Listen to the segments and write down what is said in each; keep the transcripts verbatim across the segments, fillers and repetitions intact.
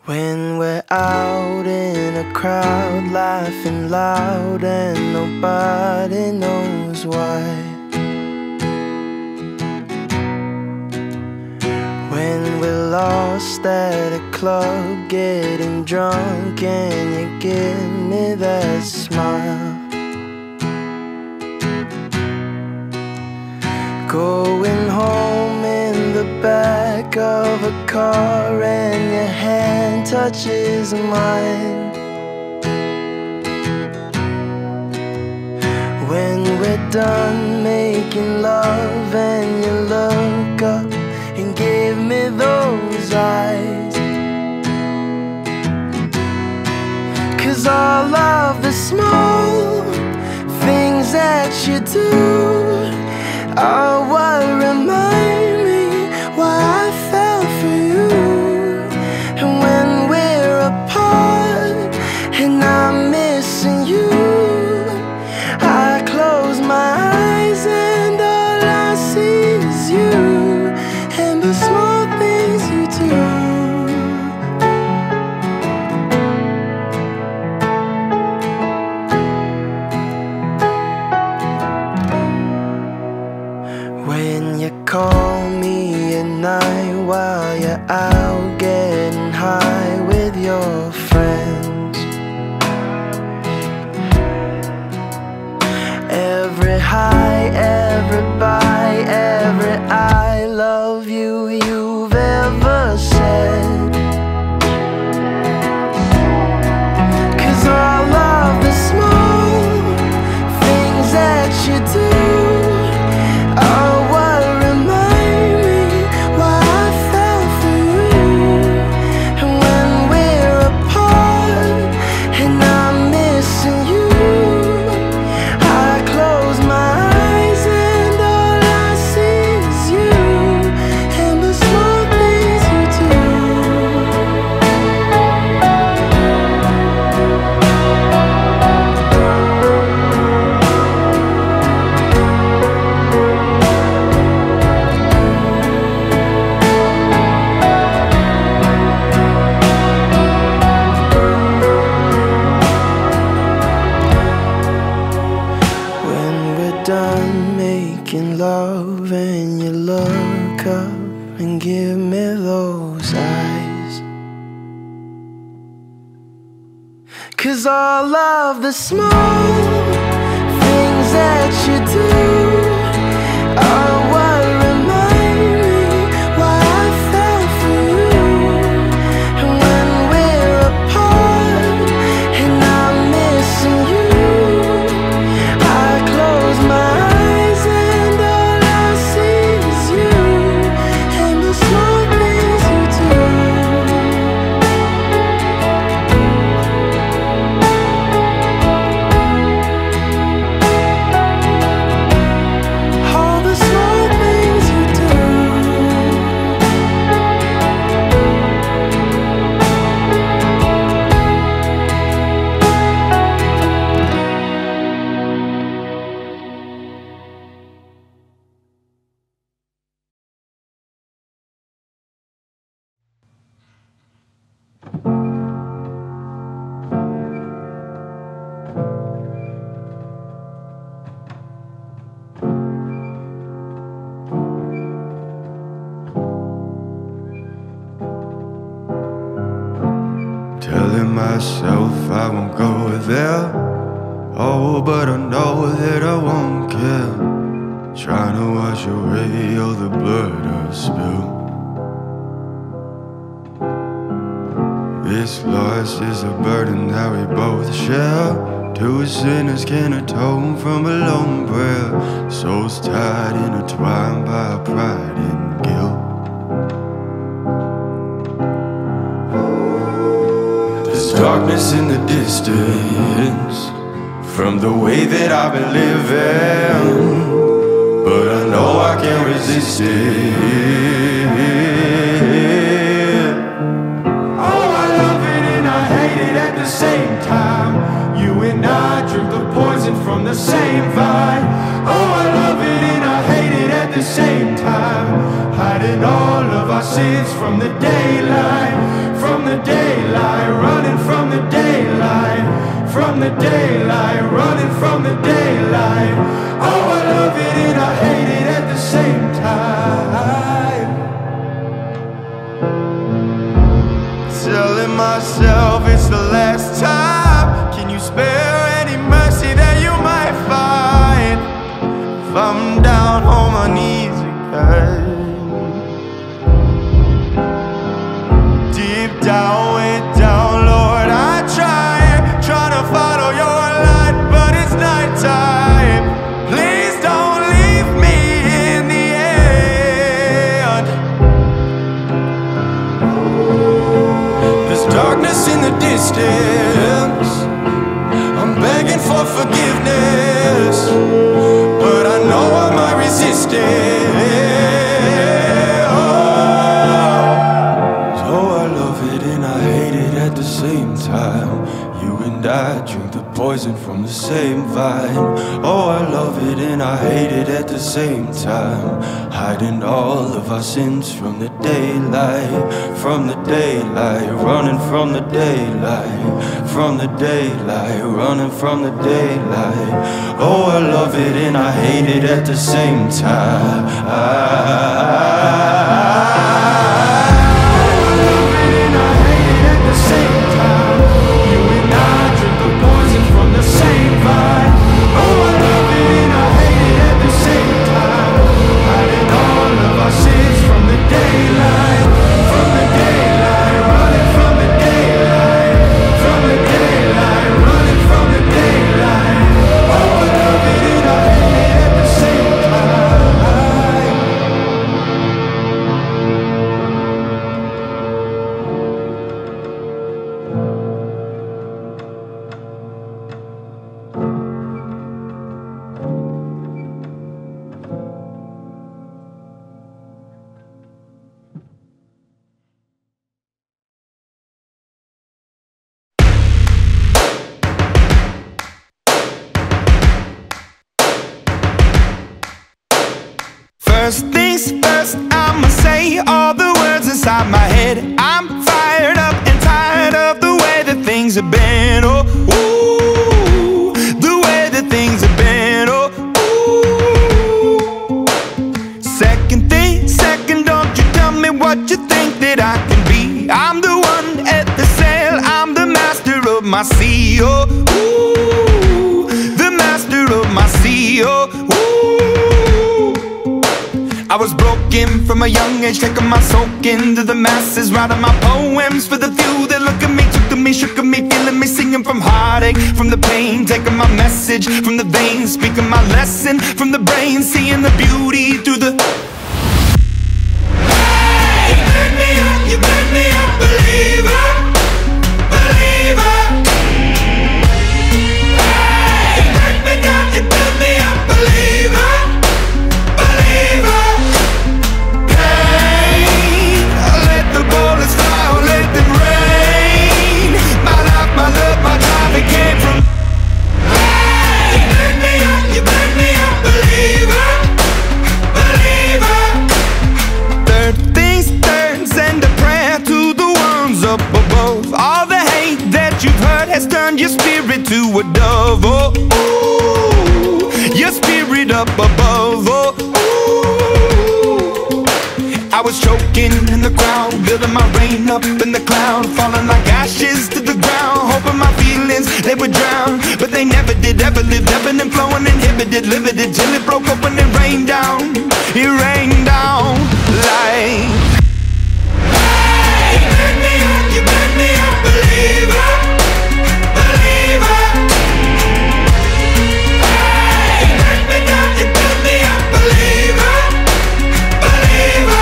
When we're out in a crowd, laughing loud and nobody knows why. When we're lost at a club, getting drunk, and you give me that smile. Going home in the back of a car and your hand touches mine. When we're done making love and you look up and give me those eyes. 'Cause all of the small things that you do are what remind me why I fell for you. And when we're apart and I'm missing you, I close my eyes and all I see is you and the small things you do. When you call me at night while you're out getting high with your friends, every high, every bye, every I love you you've ever said. 'Cause all of the small things that you do are what remind me why I fell for you. And when we're apart and I'm missing you, I close my eyes and all I see is you and the small things you do. When we're done making love and you look up and give me those eyes. 'Cause all of the small things that you do are what remind me why I fell for you. And when we're apart and I'm missing you, I close my eyes and all I see is you and the small things you do. All the small things you do. Telling myself I won't go there. Oh, but I know that I won't care. Trying to wash away all the blood I've spilled. This loss is a burden that we both share. Two sinners can atone from a lone prayer. Souls tied, intertwined by pride and guilt. There's darkness in the distance from the way that I've been living, but I know I can't resist it. Oh, I love it and I hate it at the same time. You and I drink the poison from the same vine. Oh, I love it and I hate it at the same time. Hiding all of our sins from the daylight, from the daylight. the daylight, running from the daylight. Oh, I love it and I hate it at the same time. Telling myself it's the last time. Can you spare any mercy that you might find? If I'm down on my knees again, deep down, way down, Lord, I try, trying to follow your light, but it's nighttime. Please don't leave me in the end. There's darkness in the distance, I'm begging for forgiveness, but I know I might resist it. Oh, so I love it and I hate it at the same time. You and I drink the poison from the same vine. Oh, I love it and I hate it at the same time. Hiding all of our sins from the daylight, from the daylight, running from the daylight, from the daylight, running from the daylight. Oh, I love it and I hate it at the same time. First things first, I'ma say all the words inside my head. I'm fired up and tired of the way that things have been. Oh, ooh, the way that things have been. Oh, ooh. Second thing, second, don't you tell me what you think that I can be. I'm the one at the sail, I'm the master of my sea. Oh, ooh, the master of my sea. Oh, ooh. I was broken from a young age, taking my soak into the masses, writing my poems for the few that look at me, took to me, shook at me, feeling me, singing from heartache, from the pain, taking my message from the veins, speaking my lesson from the brain, seeing the beauty through the... Hey, you burn me up, you burn me up, believer, believer. Hey, you burn me down, you burn me up, believer, believer. Turn your spirit to a dove, oh, ooh, your spirit up above, oh, ooh. I was choking in the crowd, building my rain up in the cloud, falling like ashes to the ground, hoping my feelings, they would drown, but they never did, ever lived, ebbing and flowing, inhibited, limited, till it broke open and rained down, it rained down like... Hey, you burn me up, you burn me up, believer, believer. Hey, you burn me down, you burn me up, believer, believer.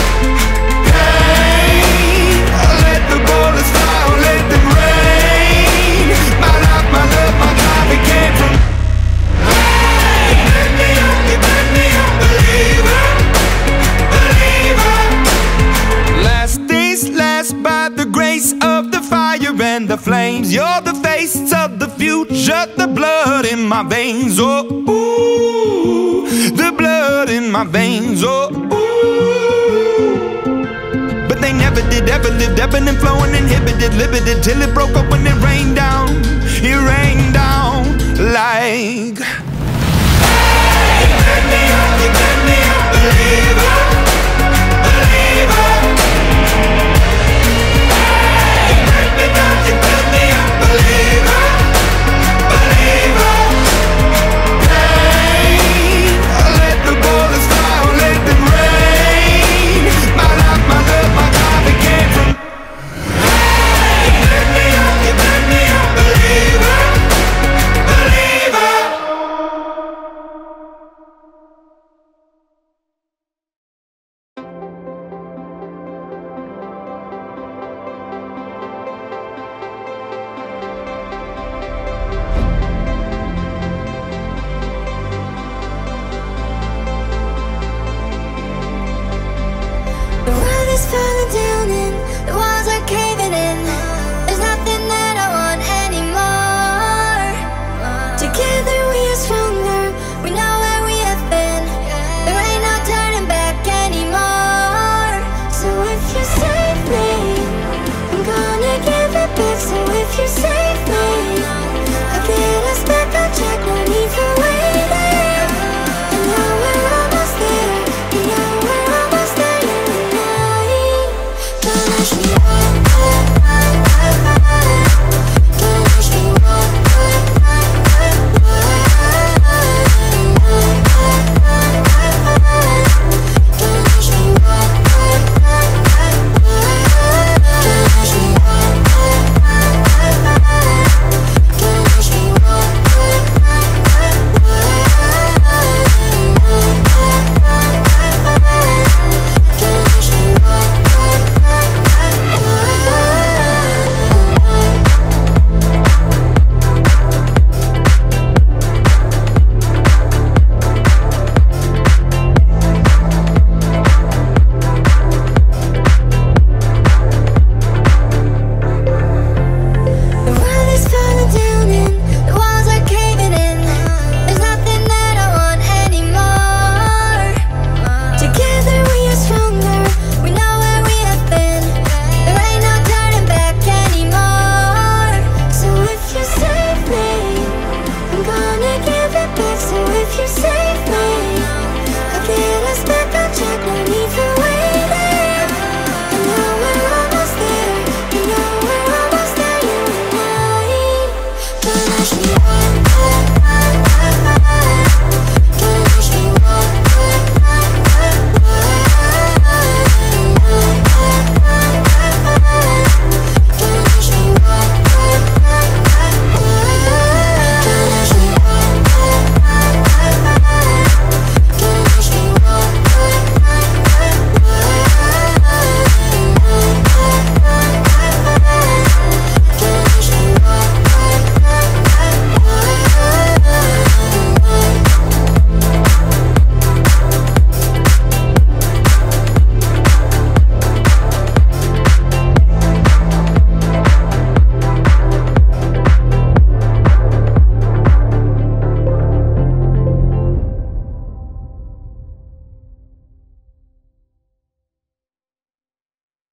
Hey, let the bullets fly, let them rain. My life, my love, my life, it came from. Hey, you burn me up, you burn me up, believer, believer. Last days last by the grace of the fire and the flames. You're the face of the future, the blood in my veins. Oh, ooh, the blood in my veins. Oh, ooh. But they never did, ever lived, ebbing and flowing, inhibited, limited, till it broke up when it rained down. It rained down. like. Hey, let me up, you let me up, believer, believer. Hey, let me down, you let me up, believer, believer. Hey, let the bullets fly, let them rain. My life, my love, my God, it came from. Hey, let me up, you let me up, believer, believer. The world is falling down and the walls are caving in. There's nothing that I want anymore. Together we are stronger, we know where we have been. There ain't no turning back anymore. So if you save me, I'm gonna give it back. So if you save